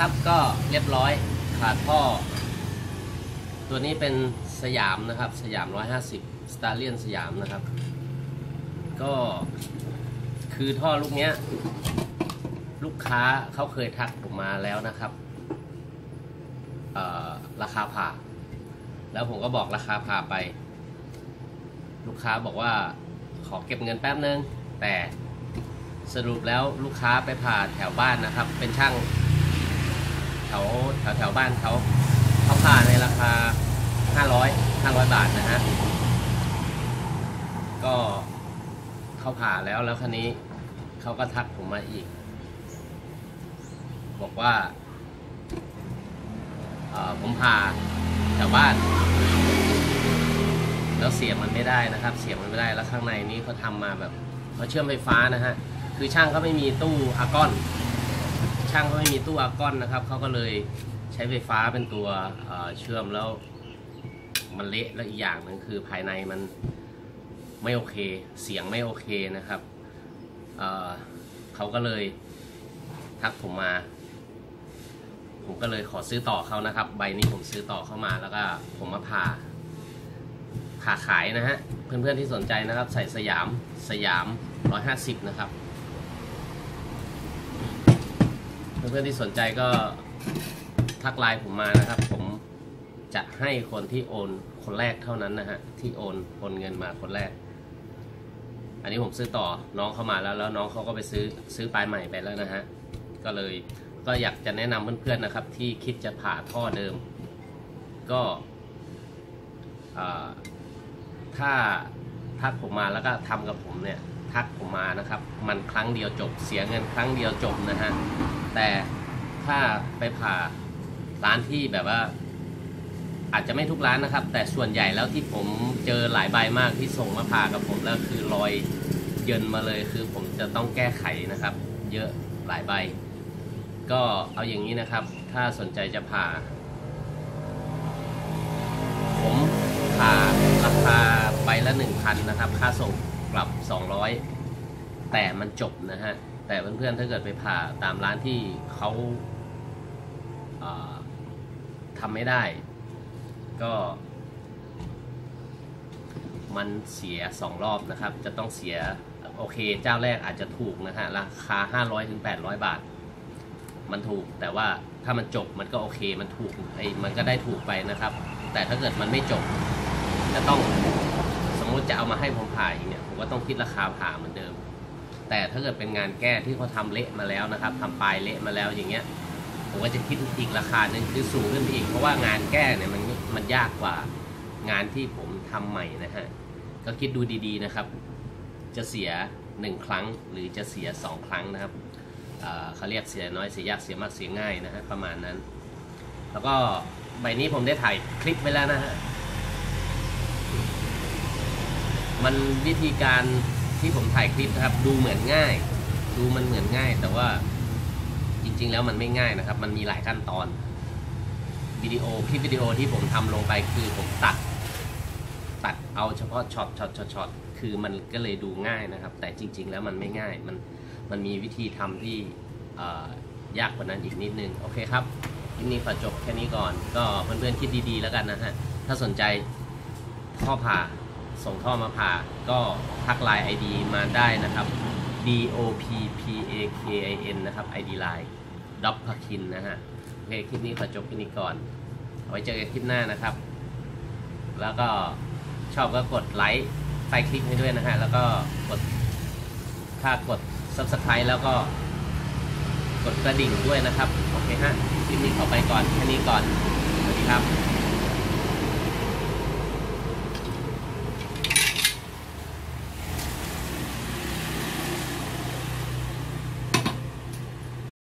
นะครับก็เรียบร้อยขาดท่อตัวนี้เป็นสยามนะครับสยาม150 สตาร์เลียนสยามนะครับก็คือท่อลูกเนี้ยลูกค้าเขาเคยทักผมมาแล้วนะครับราคาผ่าแล้วผมก็บอกราคาผ่าไปลูกค้าบอกว่าขอเก็บเงินแป๊บนึงแต่สรุปแล้วลูกค้าไปผ่าแถวบ้านนะครับเป็นช่างแถวบ้านเขาผ่าในราคา500 บาทนะฮะก็เขาผ่าแล้วคราวนี้เขาก็ทักผมมาอีกบอกว่าผมผ่าแถวบ้านแล้วเสียบมันไม่ได้นะครับเสียบมันไม่ได้แล้วข้างในนี้เขาทำมาแบบเขาเชื่อมไฟฟ้านะฮะคือช่างเขาไม่มีตู้อาร์กอนนะครับเขาก็เลยใช้ไฟฟ้าเป็นตัวเชื่อมแล้วมันเละแล้วอีกอย่างนึงคือภายในมันไม่โอเคเสียงไม่โอเคนะครับเขาก็เลยทักผมมาผมก็เลยขอซื้อต่อเขานะครับใบนี้ผมซื้อต่อเข้ามาแล้วก็ผมมาผ่าขายนะฮะเพื่อนๆที่สนใจนะครับใส่สยาม150นะครับเพื่อนๆที่สนใจก็ทักไลน์ผมมานะครับผมจะให้คนที่โอนคนแรกเท่านั้นนะฮะที่โอนเงินมาคนแรกอันนี้ผมซื้อต่อน้องเข้ามาแล้วน้องเขาก็ไปซื้อปลายใหม่ไปแล้วนะฮะก็อยากจะแนะนำเพื่อนๆนะครับที่คิดจะผ่าท่อเดิมก็ถ้าทักผมมาแล้วก็ทำกับผมเนี่ยทักผมมานะครับมันครั้งเดียวจบเสียเงินครั้งเดียวจบนะฮะแต่ถ้าไปผ่าร้านที่แบบว่าอาจจะไม่ทุกร้านนะครับแต่ส่วนใหญ่แล้วที่ผมเจอหลายใบมากที่ส่งมาผ่ากับผมแล้วคือรอยเยินมาเลยคือผมจะต้องแก้ไขนะครับเยอะหลายใบก็เอาอย่างนี้นะครับถ้าสนใจจะผ่าผมผ่าราคาใบละ 1,000 นะครับค่าส่งกลับ200แต่มันจบนะฮะแต่เพื่อนๆถ้าเกิดไปผ่าตามร้านที่เขาทำไม่ได้ก็มันเสีย2รอบนะครับจะต้องเสียโอเคเจ้าแรกอาจจะถูกนะฮะราคา500-800 บาทมันถูกแต่ว่าถ้ามันจบมันก็โอเคมันถูกมันก็ได้ถูกไปนะครับแต่ถ้าเกิดมันไม่จบจะต้องสมมติจะเอามาให้ผมผ่าอีกเนี่ยผมก็ต้องคิดราคาผ่าเหมือนเดิมแต่ถ้าเกิดเป็นงานแก้ที่เขาทำเละมาแล้วนะครับทำปลายเละมาแล้วอย่างเงี้ยผมก็จะคิดอีกราคาหนึ่งคือสูงขึ้นไปอีกเพราะว่างานแก้เนี่ยมันยากกว่างานที่ผมทำใหม่นะฮะก็คิดดูดีๆนะครับจะเสีย1ครั้งหรือจะเสีย2ครั้งนะครับเขาเรียกเสียน้อยเสียยากเสียมากเสียง่ายนะฮะประมาณนั้นแล้วก็ใบนี้ผมได้ถ่ายคลิปไว้แล้วนะฮะมันวิธีการที่ผมถ่ายคลิปนะครับดูเหมือนง่ายมันเหมือนง่ายแต่ว่าจริงๆแล้วมันไม่ง่ายนะครับมันมีหลายขั้นตอนคลิปวิดีโอที่ผมทำลงไปคือผมตัดเอาเฉพาะช็อตคือมันก็เลยดูง่ายนะครับแต่จริงๆแล้วมันไม่ง่ายมันมีวิธีทำที่ยากกว่านั้นอีกนิดนึงโอเคครับคลิปนี้ขอจบแค่นี้ก่อนก็เพื่อนๆคิดดีๆแล้วกันนะฮะถ้าสนใจท่อผ่าส่งท่อมาผ่าก็ทักไลน์ ID มาได้นะครับ DOPPAKIN นะครับ ID ไลน์ด็อปพักคินนะฮะโอเคคลิปนี้ขอจบแค่นี้ก่อนเอาไว้เจอกันคลิปหน้านะครับแล้วก็ชอบก็กดไลค์ใต้คลิปให้ด้วยนะฮะแล้วก็ถ้ากด Subscribe แล้วก็กดกระดิ่งด้วยนะครับโอเคฮะคลิปนี้ขอไปก่อนแค่นี้ก่อนสวัสดีครับ